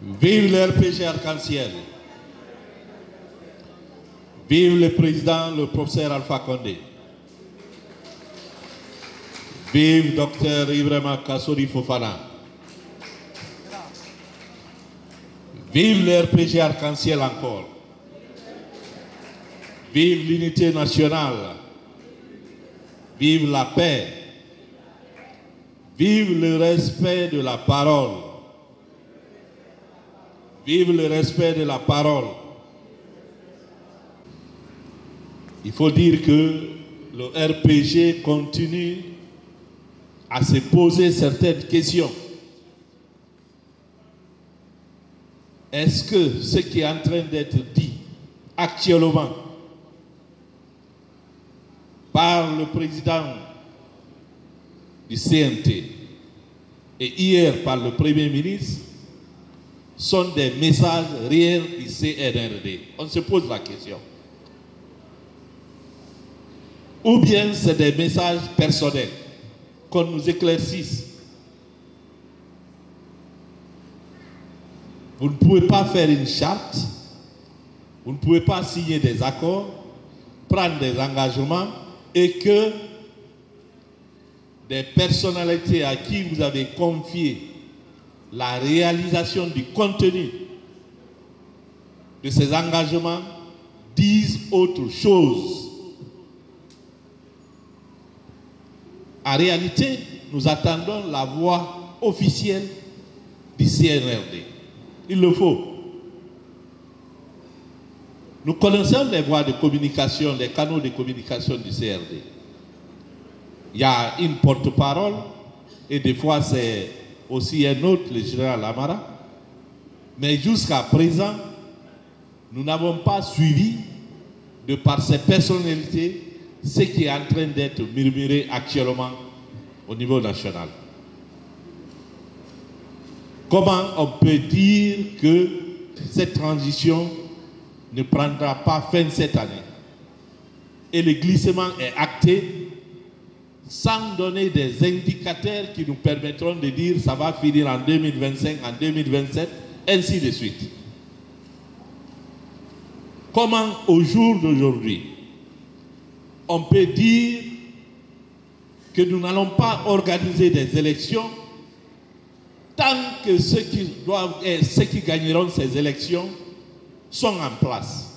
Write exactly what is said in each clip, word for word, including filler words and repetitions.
Vive le R P G Arc-en-Ciel. Vive le président, le professeur Alpha Condé. Vive docteur Ibrahima Kassori Fofana. Vive le R P G Arc-en-Ciel encore. Vive l'unité nationale. Vive la paix. Vive le respect de la parole. Vive le respect de la parole. Il faut dire que le R P G continue à se poser certaines questions. Est-ce que ce qui est en train d'être dit actuellement par le président du C N T et hier par le Premier ministre sont des messages réels du C N R D? On se pose la question. Ou bien c'est des messages personnels qu'on nous éclaircisse. Vous ne pouvez pas faire une charte, vous ne pouvez pas signer des accords, prendre des engagements et que des personnalités à qui vous avez confié la réalisation du contenu de ces engagements disent autre chose. En réalité, nous attendons la voix officielle du C N R D. Il le faut. Nous connaissons les voies de communication, les canaux de communication du C N R D. Il y a une porte-parole et des fois c'est aussi un autre, le général Amara. Mais jusqu'à présent, nous n'avons pas suivi, de par ces personnalités, ce qui est en train d'être murmuré actuellement au niveau national. Comment on peut dire que cette transition ne prendra pas fin cette année et le glissement est acté sans donner des indicateurs qui nous permettront de dire ça va finir en deux mille vingt-cinq, en deux mille vingt-sept, ainsi de suite? Comment au jour d'aujourd'hui on peut dire que nous n'allons pas organiser des élections tant que ceux qui doivent et ceux qui gagneront ces élections sont en place?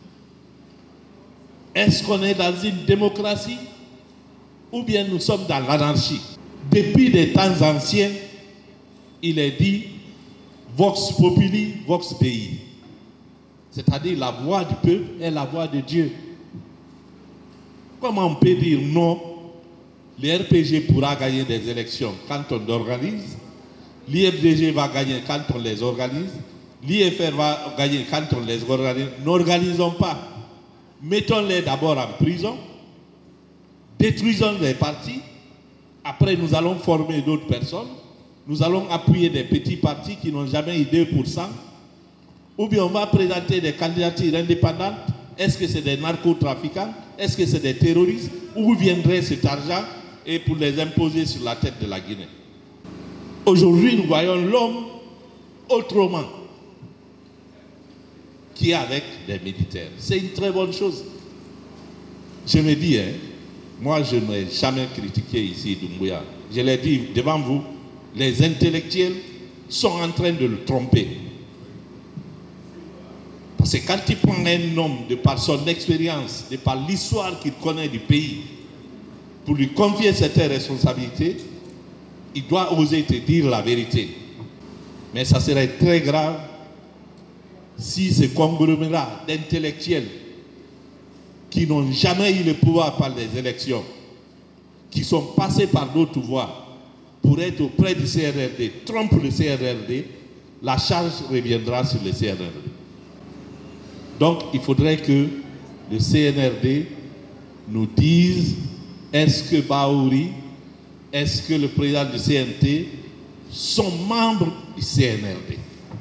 Est-ce qu'on est dans une démocratie ou bien nous sommes dans l'anarchie? Depuis des temps anciens, il est dit Vox Populi, Vox Dei. C'est-à-dire la voix du peuple est la voix de Dieu. Comment on peut dire non? Le R P G pourra gagner des élections quand on organise. L'I F D G va gagner quand on les organise. L'I F R va gagner quand on les organise. N'organisons pas. Mettons-les d'abord en prison. Détruisons les partis. Après, nous allons former d'autres personnes. Nous allons appuyer des petits partis qui n'ont jamais eu deux pour cent. Ou bien on va présenter des candidatures indépendantes. Est-ce que c'est des narcotrafiquants? Est-ce que c'est des terroristes? Où viendrait cet argent et pour les imposer sur la tête de la Guinée? Aujourd'hui, nous voyons l'homme autrement, qui est avec des militaires. C'est une très bonne chose. Je me dis, hein, moi je n'ai jamais critiqué ici Doumbouya. Je l'ai dit devant vous, les intellectuels sont en train de le tromper. Parce que quand il prend un homme de par son expérience, de par l'histoire qu'il connaît du pays, pour lui confier certaines responsabilités, il doit oser te dire la vérité. Mais ça serait très grave si ce conglomérat d'intellectuels qui n'ont jamais eu le pouvoir par les élections, qui sont passés par d'autres voies pour être auprès du C N R D, trompent le C N R D, la charge reviendra sur le C N R D. Donc, il faudrait que le C N R D nous dise est-ce que Bahouri, est-ce que le président du C N T sont membres du C N R D?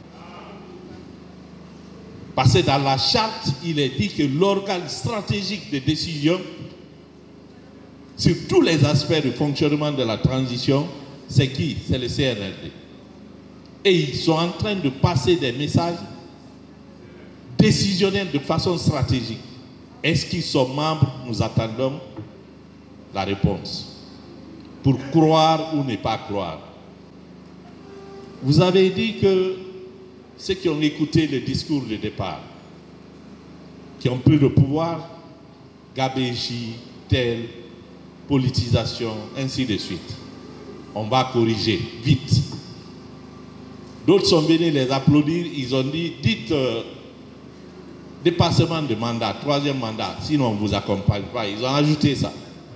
Parce que dans la charte, il est dit que l'organe stratégique de décision sur tous les aspects du fonctionnement de la transition, c'est qui? C'est le C N R D. Et ils sont en train de passer des messages décisionnels de façon stratégique. Est-ce qu'ils sont membres? Nous attendons la réponse. Pour croire ou ne pas croire. Vous avez dit que ceux qui ont écouté le discours de départ, qui ont pris le pouvoir, gabégie, tel, politisation, ainsi de suite. On va corriger vite. D'autres sont venus les applaudir, ils ont dit, dites euh, dépassement de mandat, troisième mandat, sinon on ne vous accompagne pas. Ils ont ajouté ça.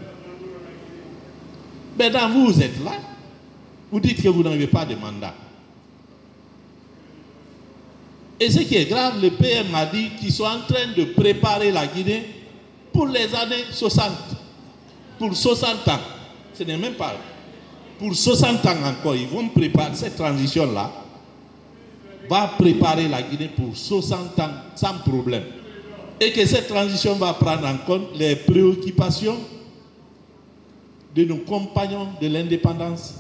Maintenant, vous, vous êtes là, vous dites que vous n'avez pas de mandat. Et ce qui est grave, le P M a dit qu'ils sont en train de préparer la Guinée pour les années soixante. Pour soixante ans. Ce n'est même pas. Pour soixante ans encore, ils vont préparer cette transition-là. Va préparer la Guinée pour soixante ans sans problème. Et que cette transition va prendre en compte les préoccupations de nos compagnons de l'indépendance,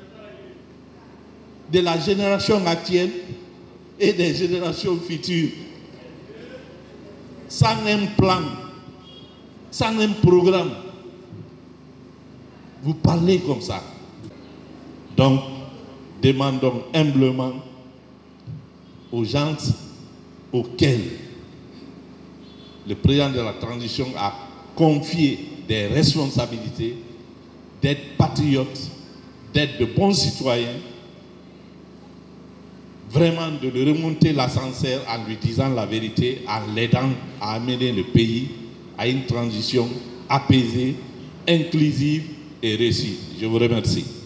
de la génération actuelle et des générations futures. Sans un plan, sans un programme, vous parlez comme ça. Donc, demandons humblement aux gens auxquels le président de la transition a confié des responsabilités, d'être patriotes, d'être de bons citoyens, vraiment de le remonter l'ascenseur en lui disant la vérité, en l'aidant à amener le pays à une transition apaisée, inclusive et réussie. Je vous remercie.